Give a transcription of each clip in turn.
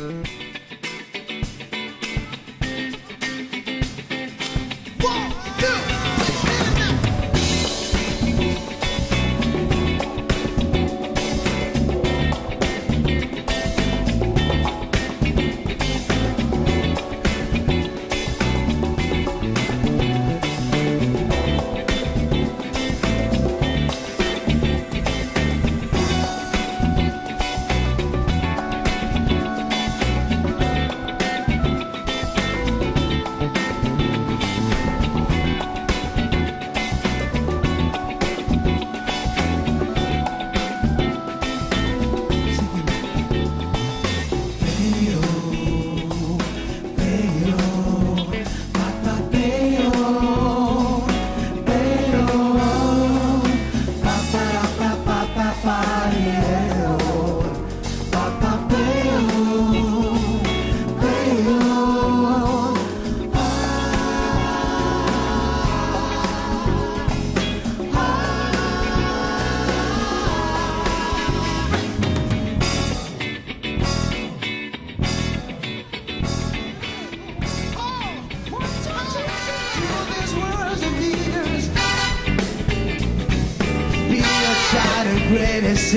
Greatest,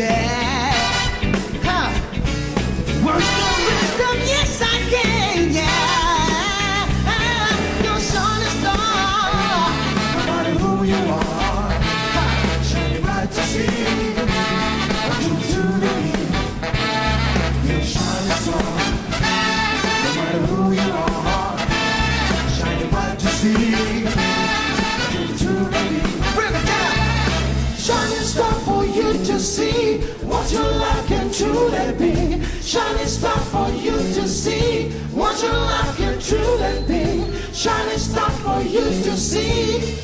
huh? Words no wisdom, yes I can, yeah. Your shining star, no matter who you are, shining bright to see. What you do to me, your shining star, no matter who you are, shining bright to see. What you do to me, bring it down, shining star for you to see what your life can truly be. Shining star for you to see what your life can truly be. Shining star for you to see.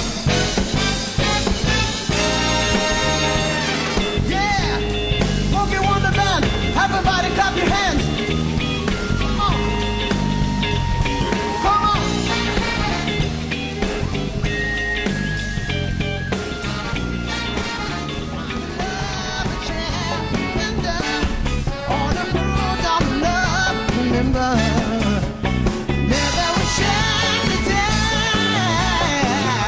Yeah, Smokey Wonderland, everybody clap your hands. Come on, come on. Never was shy today.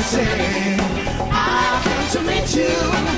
say, I come to meet you.